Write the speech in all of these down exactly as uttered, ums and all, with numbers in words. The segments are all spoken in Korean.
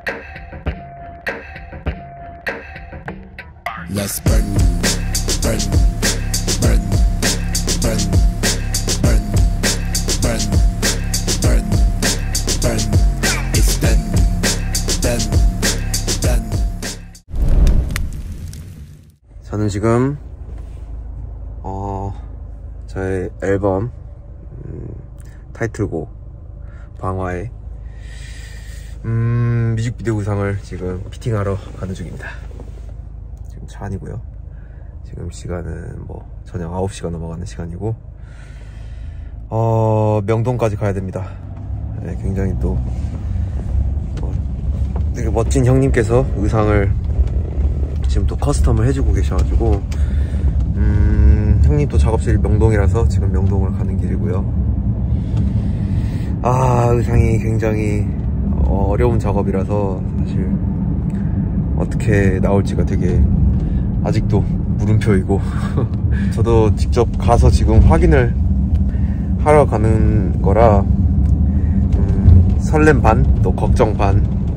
Let's burn, burn, burn, burn, burn, burn, burn, burn. It's done, done, done. 저는 지금 어 저의 앨범 음, 타이틀곡 방화의 음, 뮤직비디오 의상을 지금 피팅하러 가는 중입니다. 지금 차 안이고요. 지금 시간은 뭐 저녁 아홉 시가 넘어가는 시간이고 어 명동까지 가야 됩니다. 네, 굉장히 또 어, 되게 멋진 형님께서 의상을 지금 또 커스텀을 해주고 계셔가지고 음, 형님 또 작업실 명동이라서 지금 명동을 가는 길이고요. 아, 의상이 굉장히 어려운 작업이라서 사실 어떻게 나올지가 되게 아직도 물음표이고 저도 직접 가서 지금 확인을 하러 가는 거라 음, 설렘 반, 또 걱정 반,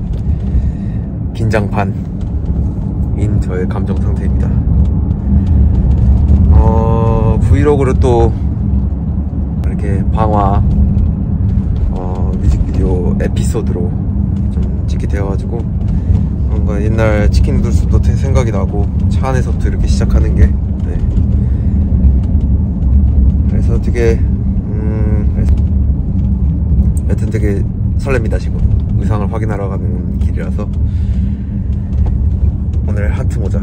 긴장 반인 저의 감정 상태입니다. 어, 브이로그로 또 이렇게 방화 어, 뮤직비디오 에피소드로 좀 찍게 되어가지고 뭔가 옛날 치킨 누들스도 생각이 나고 차 안에서부터 이렇게 시작하는 게 네. 그래서 되게 음 그래서 여튼 되게 설렙니다. 지금 의상을 확인하러 가는 길이라서 오늘 하트 모자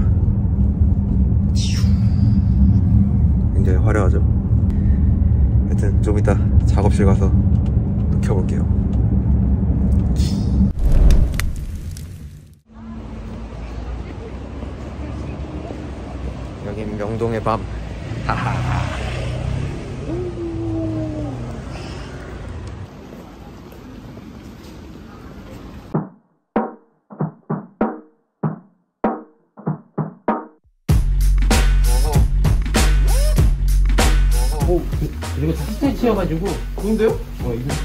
굉장히 화려하죠. 하여튼 좀 이따 작업실 가서 또 켜볼게요. 여긴 명동의 밤. 오, 이거 다 스테이치여가지고. 좋은데요? 어, 이거.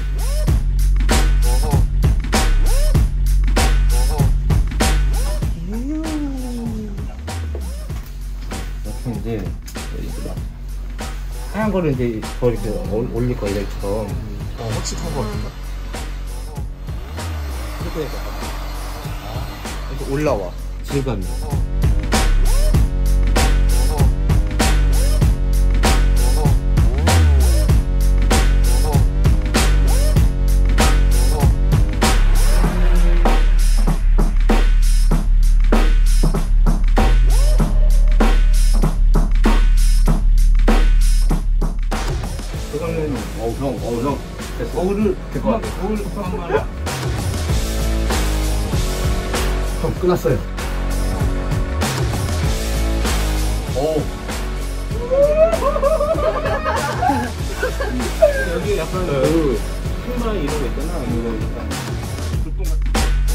이렇게 이제, 이제 막 하얀 거를 이제 더 이렇게 올- 올릴 거야, 이렇게처럼. 어, 확실한 것 같은데. 이렇게 해서. 이렇게 올라와. 질감이. 이거는 어우 형, 어우 형. 거울을 될것 같아. 거울 한 마리. 형 끝났어요. 오. 여기 약간 그 흉마 이런 거 있잖아. 이거 약간 불똥 같은.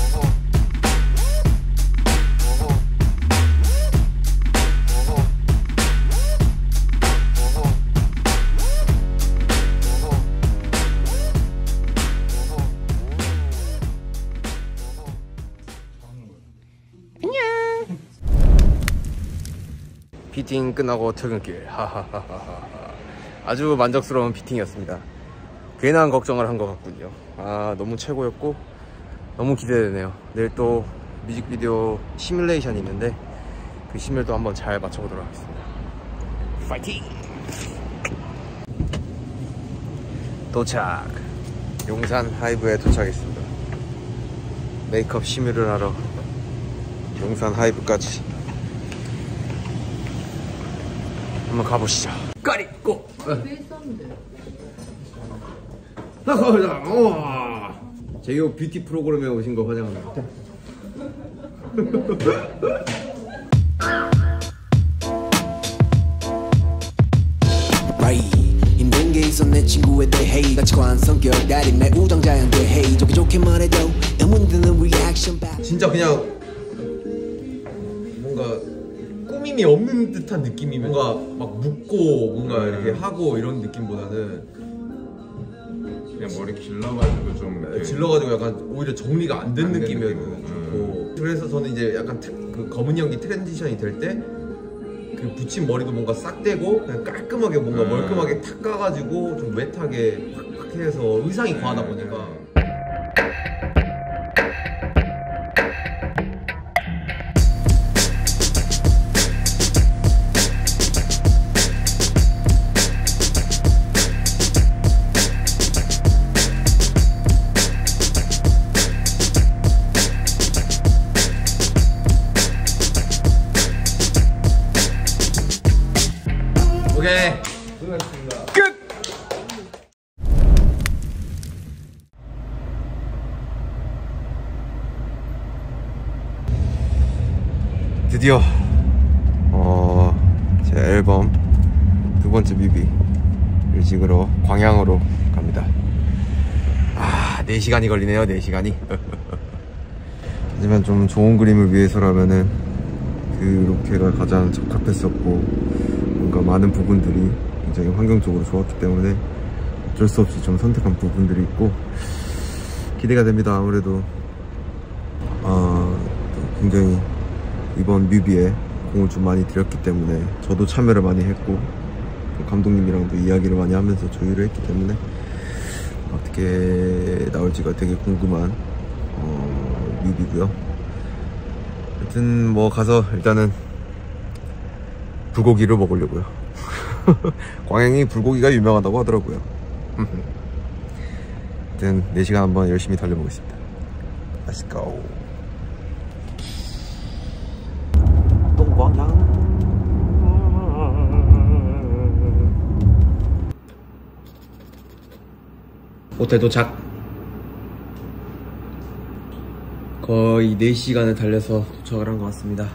피팅 끝나고 퇴근길. 하하하하하. 아주 만족스러운 피팅이었습니다. 괜한 걱정을 한 것 같군요. 아, 너무 최고였고 너무 기대되네요. 내일 또 뮤직비디오 시뮬레이션이 있는데 그 시뮬도 한번 잘 맞춰보도록 하겠습니다. 파이팅! 도착! 용산 하이브에 도착했습니다. 메이크업 시뮬을 하러 용산 하이브까지 한번 가보시죠. 까리 고! 제이오 뷰티 프로그램에 오신 거 환영합니다. 힘든 게 있어 내 친구에 대해 같이 과한 성격 달인 내 우정자에 대해 좋게 좋게 말해도 의문드는 리액션 진짜 그냥 뭔가 꾸밈이 없는 듯한 느낌이 뭔가 막 묻고 뭔가 이렇게 하고 이런 느낌보다는 그냥 머리 길러가지고 좀 이렇게 질러가지고 약간 오히려 정리가 안 된 느낌이어도 느낌. 좋고. 그래서 저는 이제 약간 트, 그 검은 연기 트랜지션이 될 때 그 붙인 머리도 뭔가 싹 떼고 그냥 깔끔하게 뭔가 음. 멀끔하게 탁 까가지고 좀 웨트하게 확확 해서 의상이 과하다 보니까. 오케이. 수고하셨습니다. 끝! 드디어 어, 제 앨범 두 번째 뮤비를 찍으러 광양으로 갑니다. 아, 네 시간이 걸리네요. 네 시간이. 하지만 좀 좋은 그림을 위해서라면은 그 로케가 가장 적합했었고 뭔가 많은 부분들이 굉장히 환경적으로 좋았기 때문에 어쩔 수 없이 좀 선택한 부분들이 있고 기대가 됩니다. 아무래도 어, 굉장히 이번 뮤비에 공을 좀 많이 들였기 때문에 저도 참여를 많이 했고 감독님이랑도 이야기를 많이 하면서 조율을 했기 때문에 어떻게 나올지가 되게 궁금한 어, 뮤비고요. 하여튼 뭐 가서 일단은 불고기를 먹으려고요. 광양이 불고기가 유명하다고 하더라고요. 하여튼 네 시간 한번 열심히 달려보겠습니다. Let's go. 동광양. 호텔 도착. 거의 네 시간을 달려서 도착을 한 것 같습니다.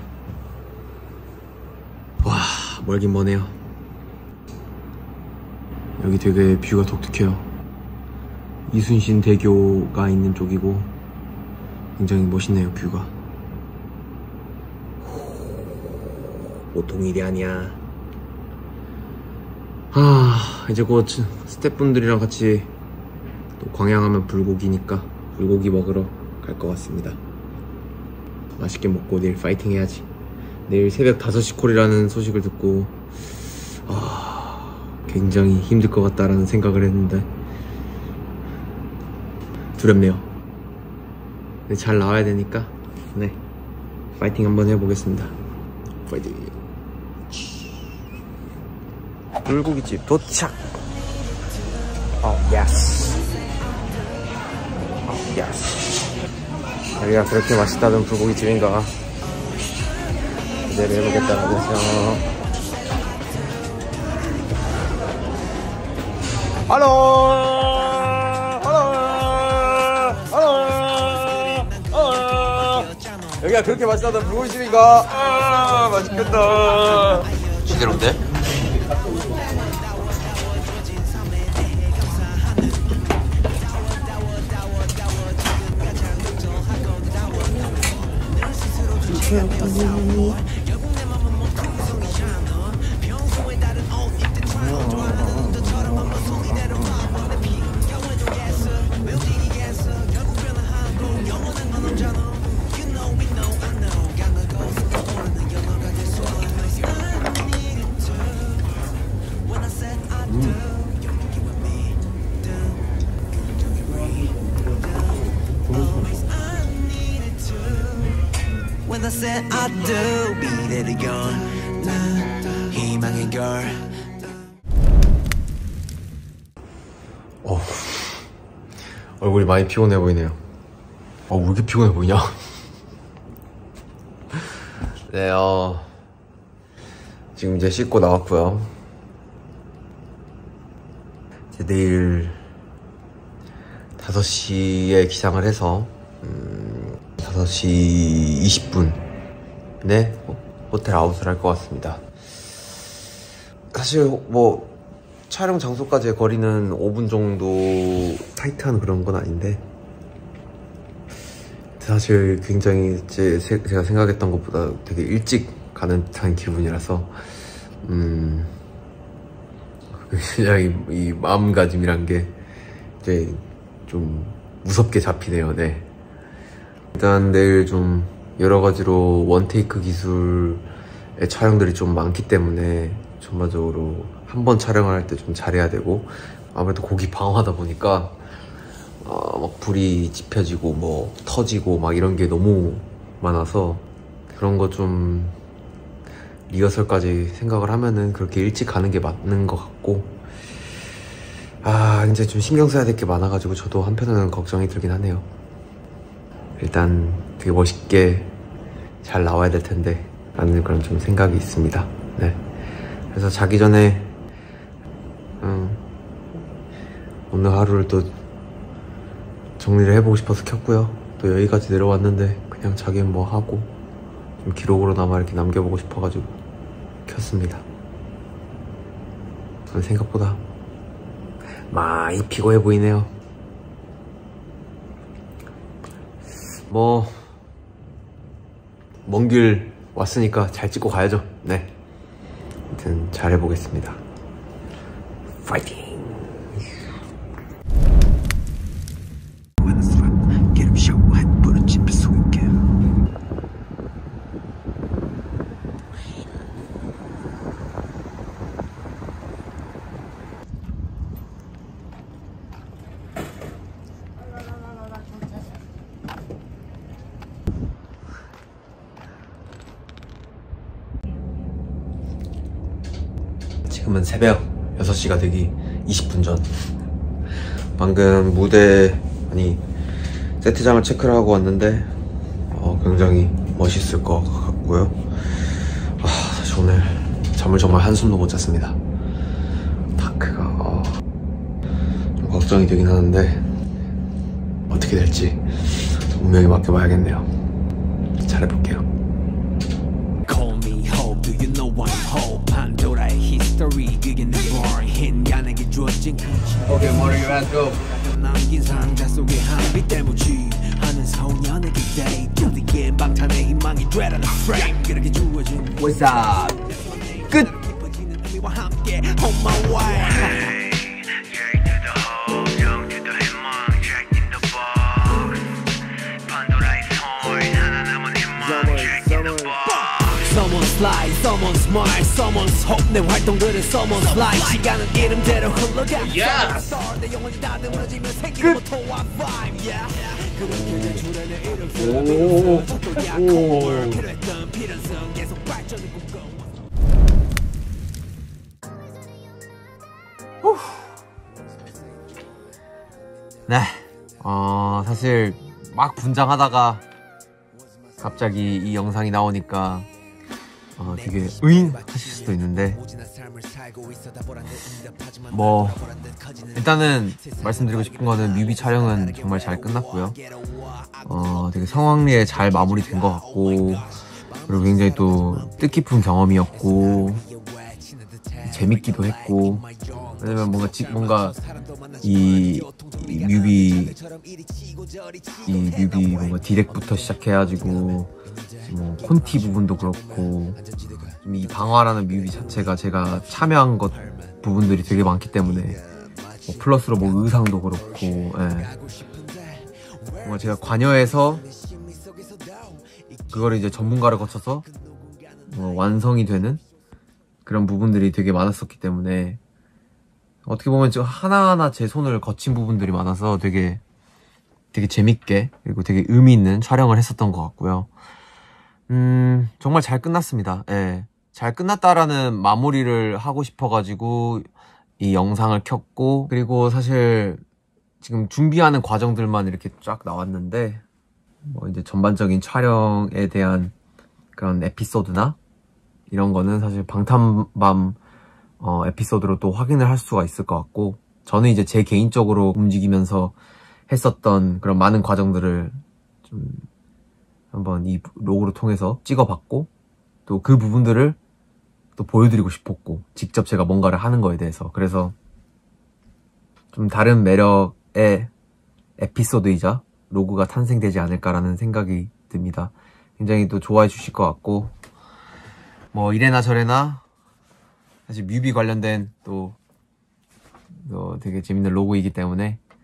와, 멀긴 머네요. 여기 되게 뷰가 독특해요. 이순신 대교가 있는 쪽이고 굉장히 멋있네요. 뷰가 보통 일이 아니야. 아, 이제 곧 스태프분들이랑 같이 또 광양하면 불고기니까 불고기 먹으러 갈 것 같습니다. 맛있게 먹고 내일 파이팅 해야지. 내일 새벽 다섯 시 콜이라는 소식을 듣고 아, 굉장히 힘들 것 같다라는 생각을 했는데 두렵네요. 근데 잘 나와야 되니까 네, 파이팅 한번 해보겠습니다. 파이팅. 불고기집 도착. 어, 예스. 어, 예스. 여기가 그렇게 맛있다던 불고기집인가 기대를 해보겠다는 거죠. 할로 할로 할로 할로. 여기가 그렇게 맛있다던 불고기집인가. 아, 맛있겠다. 제대로인데? When I said I do, beat it again. 난 희망의 걸. 어, 얼굴이 많이 피곤해 보이네요. 어, 왜 이렇게 피곤해 보이냐? 네, 어, 지금 이제 씻고 나왔고요. 이제 내일 다섯 시에 기상을 해서 음, 다섯 시 이십 분에 호텔 아웃을 할 것 같습니다. 사실 뭐 촬영 장소까지의 거리는 오 분 정도 타이트한 그런 건 아닌데 사실 굉장히 제, 제가 생각했던 것보다 되게 일찍 가는 듯한 기분이라서 음, 굉장히 이 마음가짐이란 게 이제 좀 무섭게 잡히네요. 네. 일단 내일 좀 여러 가지로 원테이크 기술의 촬영들이 좀 많기 때문에 전반적으로 한 번 촬영을 할 때 좀 잘해야 되고, 아무래도 곡이 방어하다 보니까 어, 막 불이 지펴지고 뭐 터지고 막 이런 게 너무 많아서 그런 거 좀 리허설까지 생각을 하면은 그렇게 일찍 가는 게 맞는 것 같고, 아 이제 좀 신경 써야 될 게 많아가지고 저도 한편으로는 걱정이 들긴 하네요. 일단 되게 멋있게 잘 나와야 될 텐데 라는 그런 좀 생각이 있습니다. 네. 그래서 자기 전에 음, 오늘 하루를 또 정리를 해보고 싶어서 켰고요. 또 여기까지 내려왔는데 그냥 자기는 뭐 하고 좀 기록으로나마 이렇게 남겨보고 싶어가지고 켰습니다. 저는 생각보다 많이 피곤해 보이네요. 뭐 먼 길 왔으니까 잘 찍고 가야죠. 네. 아무튼 잘 해보겠습니다. 파이팅! 지금은 새벽 여섯 시가 되기 이십 분 전. 방금 무대, 아니 세트장을 체크를 하고 왔는데 어, 굉장히 멋있을 것 같고요. 아, 사실 오늘 잠을 정말 한숨도 못 잤습니다. 다크가 어, 좀 걱정이 되긴 하는데 어떻게 될지 운명에 맡겨봐야겠네요. 잘해볼게요. Okay, Mario, let's go. What's up? Good. Someone's fly, someone's smart, someone's hope. 내 활동들은 someone's fly. 시간은 이름대로 흘러가. Yes. 내 영혼이 다듬어지면 생기는 토와 vibe. Yeah. 그렇게 제출하는 이름 쓰라면서 또 약혼 필요했던 필연성 계속 발전을 꿈꿔. 네. 어 사실 막 분장하다가 갑자기 이 영상이 나오니까 어, 되게 으잉 하실 수도 있는데, 뭐 일단은 말씀드리고 싶은 거는 뮤비 촬영은 정말 잘 끝났고요. 어, 되게 성황리에 잘 마무리된 것 같고, 그리고 굉장히 또 뜻깊은 경험이었고 재밌기도 했고, 왜냐면 뭔가 지, 뭔가 이, 이 뮤비 이 뮤비 뭔가 디렉부터 시작해가지고 뭐 콘티 부분도 그렇고 좀 이 방화라는 뮤비 자체가 제가 참여한 것 부분들이 되게 많기 때문에 뭐 플러스로 뭐 의상도 그렇고, 예. 뭔가 제가 관여해서 그거를 이제 전문가를 거쳐서 뭐 완성이 되는 그런 부분들이 되게 많았었기 때문에 어떻게 보면 지금 하나하나 제 손을 거친 부분들이 많아서 되게 되게 재밌게 그리고 되게 의미 있는 촬영을 했었던 것 같고요. 음 정말 잘 끝났습니다. 예, 잘 끝났다라는 마무리를 하고 싶어가지고 이 영상을 켰고, 그리고 사실 지금 준비하는 과정들만 이렇게 쫙 나왔는데 뭐 이제 전반적인 촬영에 대한 그런 에피소드나 이런 거는 사실 방탄밤 어, 에피소드로 또 확인을 할 수가 있을 것 같고, 저는 이제 제 개인적으로 움직이면서 했었던 그런 많은 과정들을 좀 한번 이 로고를 통해서 찍어봤고, 또 그 부분들을 또 보여드리고 싶었고, 직접 제가 뭔가를 하는 거에 대해서, 그래서 좀 다른 매력의 에피소드이자 로고가 탄생되지 않을까라는 생각이 듭니다. 굉장히 또 좋아해 주실 것 같고, 뭐 이래나 저래나 사실 뮤비 관련된 또, 또 되게 재밌는 로고이기 때문에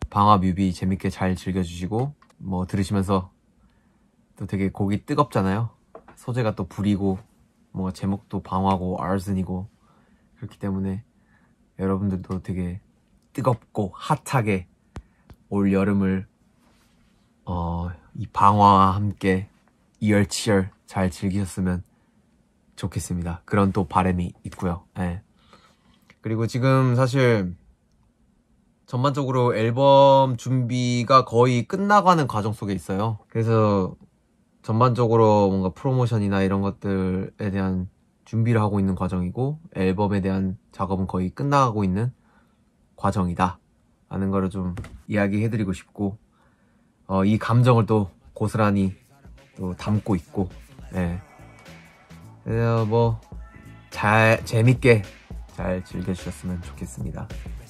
방화 뮤비 재밌게 잘 즐겨주시고 뭐 들으시면서 또 되게 곡이 뜨겁잖아요. 소재가 또 불이고 뭐 제목도 방화고 아르슨이고 그렇기 때문에 여러분들도 되게 뜨겁고 핫하게 올 여름을 어, 이 방화와 함께 이열치열 잘 즐기셨으면 좋겠습니다. 그런 또 바람이 있고요. 네. 그리고 지금 사실 전반적으로 앨범 준비가 거의 끝나가는 과정 속에 있어요. 그래서 전반적으로 뭔가 프로모션이나 이런 것들에 대한 준비를 하고 있는 과정이고 앨범에 대한 작업은 거의 끝나가고 있는 과정이다 라는 거를 좀 이야기해드리고 싶고 어, 이 감정을 또 고스란히 또 담고 있고 네. 그래서 뭐 잘 재밌게 잘 즐겨주셨으면 좋겠습니다.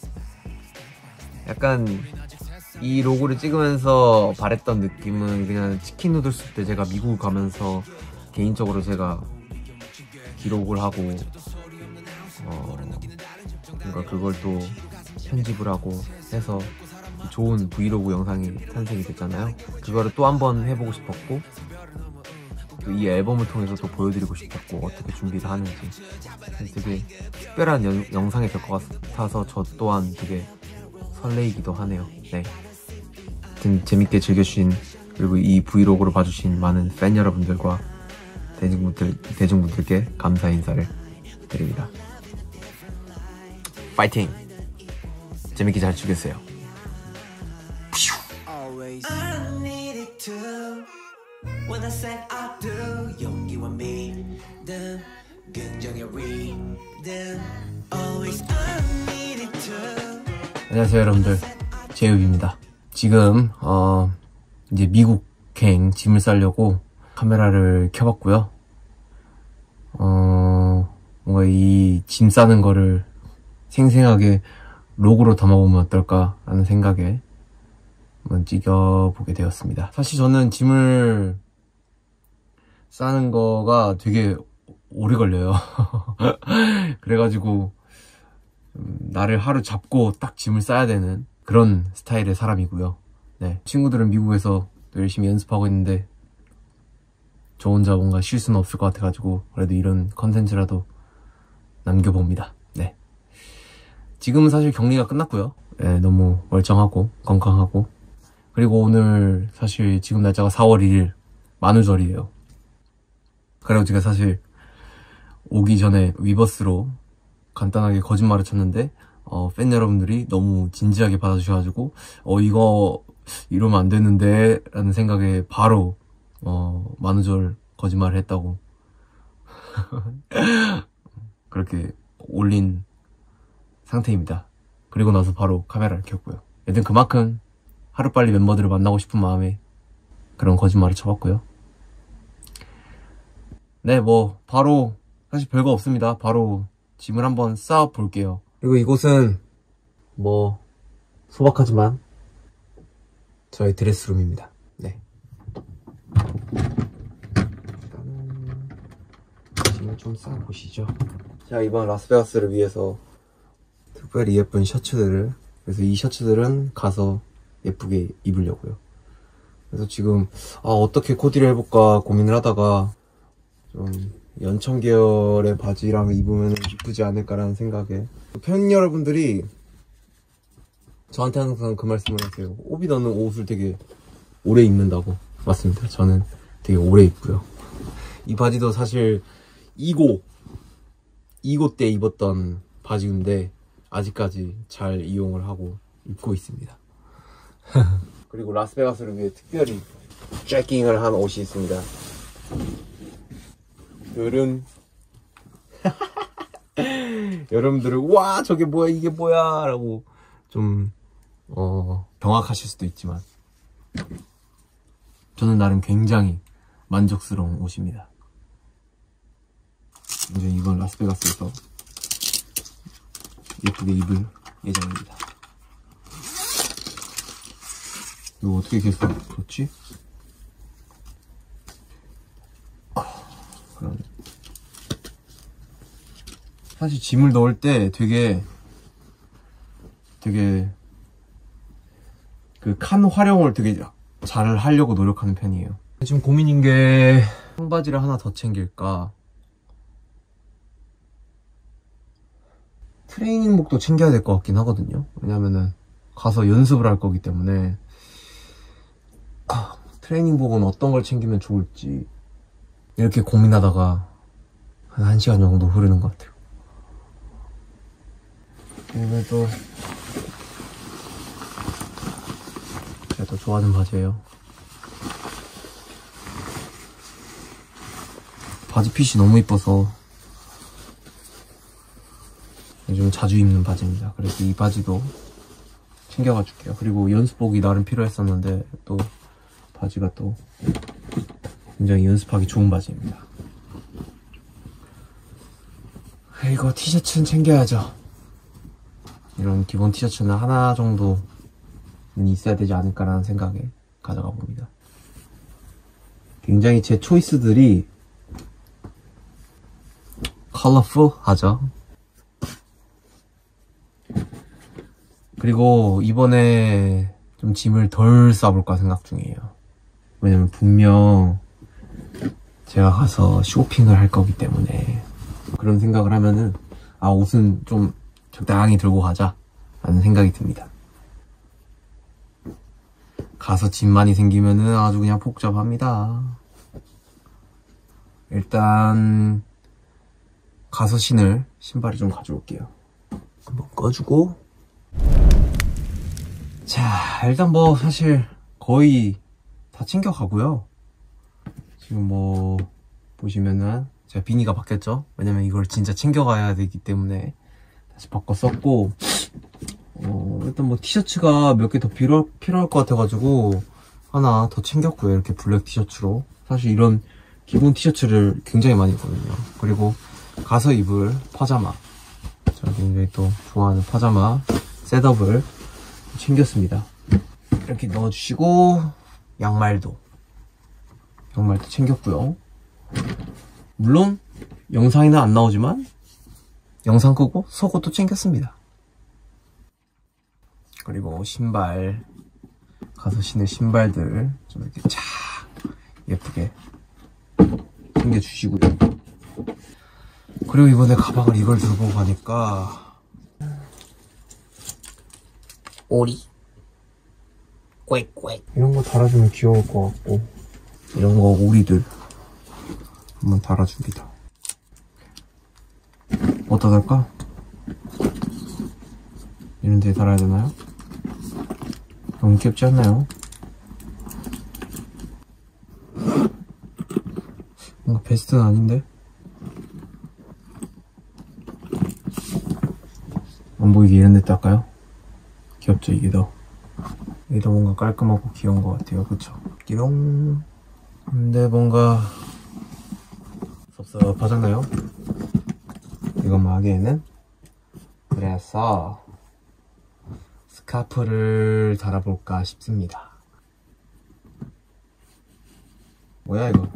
약간 이 로고를 찍으면서 바랬던 느낌은 그냥 치킨 누들스 때 제가 미국 가면서 개인적으로 제가 기록을 하고 어 뭔가 그걸 또 편집을 하고 해서 좋은 브이로그 영상이 탄생이 됐잖아요. 그거를 또 한 번 해보고 싶었고 또 이 앨범을 통해서 또 보여드리고 싶었고 어떻게 준비를 하는지 되게 특별한 연, 영상이 될 것 같아서 저 또한 되게 설레이기도 하네요. 네, 하여튼 재밌게 즐겨주신 그리고 이 브이로그를 봐주신 많은 팬 여러분들과 대중분들, 대중분들께 감사 인사를 드립니다. 파이팅! 재밌게 잘 즐겼어요. When I said I do, 용기와 믿음, 긍정의 rhythm, always I needed to. 안녕하세요 여러분들, 제이홉입니다. 지금 어 이제 미국행 짐을 싸려고 카메라를 켜봤고요. 어 뭔가 이 짐 싸는 거를 생생하게 로고로 담아보면 어떨까 라는 생각에 한번 찍어보게 되었습니다. 사실 저는 짐을 싸는 거가 되게 오래 걸려요. 그래가지고 나를 하루 잡고 딱 짐을 싸야 되는 그런 스타일의 사람이고요. 네, 친구들은 미국에서 또 열심히 연습하고 있는데 저 혼자 뭔가 쉴 수는 없을 것 같아가지고 그래도 이런 컨텐츠라도 남겨봅니다. 네, 지금은 사실 격리가 끝났고요. 네, 너무 멀쩡하고 건강하고 그리고 오늘 사실 지금 날짜가 사월 일일 만우절이에요. 그리고 제가 사실 오기 전에 위버스로 간단하게 거짓말을 쳤는데 어, 팬 여러분들이 너무 진지하게 받아주셔가지고 어 이거 이러면 안 되는데 라는 생각에 바로 어, 만우절 거짓말을 했다고 그렇게 올린 상태입니다. 그리고 나서 바로 카메라를 켰고요. 여튼 그만큼 하루빨리 멤버들을 만나고 싶은 마음에 그런 거짓말을 쳐봤고요. 네, 뭐 바로 사실 별거 없습니다. 바로 짐을 한번 쌓아 볼게요. 그리고 이곳은 뭐 소박하지만 저의 드레스룸입니다. 네, 일단은 짐을 좀 쌓아 보시죠. 자, 이번 라스베가스를 위해서 특별히 예쁜 셔츠들을, 그래서 이 셔츠들은 가서 예쁘게 입으려고요. 그래서 지금 아 어떻게 코디를 해볼까 고민을 하다가 좀 연청 계열의 바지랑 입으면 이쁘지 않을까라는 생각에 팬 여러분들이 저한테 항상 그 말씀을 하세요. 오비 너는 옷을 되게 오래 입는다고. 맞습니다. 저는 되게 오래 입고요. 이 바지도 사실 이고 이고 때 입었던 바지인데 아직까지 잘 이용을 하고 입고 있습니다. 그리고 라스베가스를 위해 특별히 트래킹을 한 옷이 있습니다. 여름 여러분들은 와 저게 뭐야 이게 뭐야 라고 좀 어, 경악하실 수도 있지만 저는 나름 굉장히 만족스러운 옷입니다. 이제 이번 라스베가스에서 예쁘게 입을 예정입니다. 이거 어떻게 계속 그렇지? 그럼 사실 짐을 넣을 때 되게 되게 그 칸 활용을 되게 잘 하려고 노력하는 편이에요. 지금 고민인 게 청바지를 하나 더 챙길까, 트레이닝복도 챙겨야 될 것 같긴 하거든요. 왜냐면은 가서 연습을 할 거기 때문에. 아, 트레이닝복은 어떤 걸 챙기면 좋을지 이렇게 고민하다가 한 1시간 정도 흐르는 것 같아요. 이번에 또 제가 또 좋아하는 바지예요. 바지 핏이 너무 이뻐서 요즘 자주 입는 바지입니다. 그래서 이 바지도 챙겨가 줄게요. 그리고 연습복이 나름 필요했었는데 또 바지가 또 굉장히 연습하기 좋은 바지입니다. 그리고 티셔츠는 챙겨야죠. 이런 기본 티셔츠는 하나 정도는 있어야 되지 않을까라는 생각에 가져가 봅니다. 굉장히 제 초이스들이 컬러풀하죠. 그리고 이번에 좀 짐을 덜 싸볼까 생각 중이에요. 왜냐면 분명 제가 가서 쇼핑을 할 거기 때문에 그런 생각을 하면은 아, 옷은 좀 적당히 들고 가자 라는 생각이 듭니다. 가서 짐 많이 생기면은 아주 그냥 복잡합니다. 일단 가서 신을 신발을 좀 가져올게요. 한번 꺼주고, 자, 일단 뭐 사실 거의 다 챙겨가고요. 지금 뭐 보시면은 제가 비니가 바뀌었죠. 왜냐면 이걸 진짜 챙겨가야 되기 때문에 다시 바꿔 썼고, 어, 일단 뭐 티셔츠가 몇 개 더 필요, 필요할 것 같아가지고 하나 더 챙겼고요. 이렇게 블랙 티셔츠로. 사실 이런 기본 티셔츠를 굉장히 많이 입거든요. 그리고 가서 입을 파자마, 제가 굉장히 또 좋아하는 파자마 셋업을 챙겼습니다. 이렇게 넣어주시고, 양말도 양말도 챙겼고요. 물론 영상에는 안 나오지만 영상 끄고 속옷도 챙겼습니다. 그리고 신발, 가서 신을 신발들 좀 이렇게 쫙 예쁘게 챙겨주시고요. 그리고 이번에 가방을 이걸 들고 가니까 오리 꽥꽥 이런 거 달아주면 귀여울 것 같고, 이런 거 오리들 한번 달아줍니다. 어디다 달까? 이런 데에 달아야 되나요? 너무 귀엽지 않나요? 뭔가 베스트는 아닌데? 안 보이게 이런 데 닦아요? 귀엽죠, 이게 더. 이게 더 뭔가 깔끔하고 귀여운 것 같아요. 그쵸? 띠롱. 근데 뭔가 섭섭하잖아요? 이것만 하기에는. 그래서 스카프를 달아볼까 싶습니다. 뭐야 이거?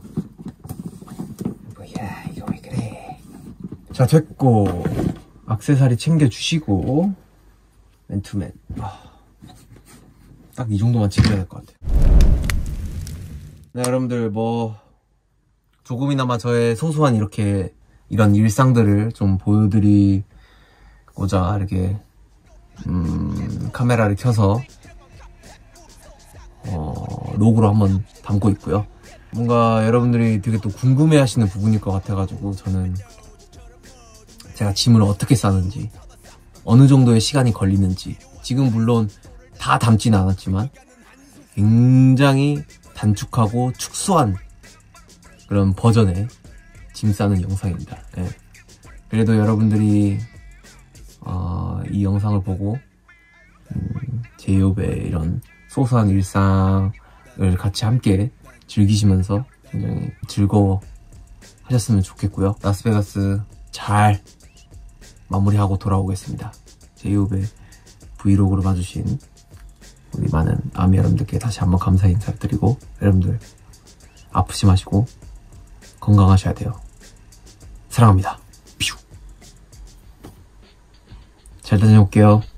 뭐야 이거 왜 그래? 자, 됐고 액세서리 챙겨주시고 맨투맨. 아, 딱 이 정도만 챙겨야 될 것 같아요. 네, 여러분들 뭐 조금이나마 저의 소소한 이렇게 이런 일상들을 좀 보여드리고자 이렇게 음, 카메라를 켜서 어, 로그로 한번 담고 있고요. 뭔가 여러분들이 되게 또 궁금해 하시는 부분일 것 같아가지고 저는 제가 짐을 어떻게 싸는지, 어느 정도의 시간이 걸리는지, 지금 물론 다 담지는 않았지만 굉장히 단축하고 축소한 그런 버전의 짐 싸는 영상입니다. 예. 그래도 여러분들이 어, 이 영상을 보고 음, 제이홉의 이런 소소한 일상을 같이 함께 즐기시면서 굉장히 즐거워 하셨으면 좋겠고요. 라스베가스 잘 마무리하고 돌아오겠습니다. 제이홉의 브이로그로 봐주신 우리 많은 아미 여러분들께 다시 한번 감사 인사드리고, 여러분들 아프지 마시고 건강하셔야 돼요. 사랑합니다. 잘 다녀올게요.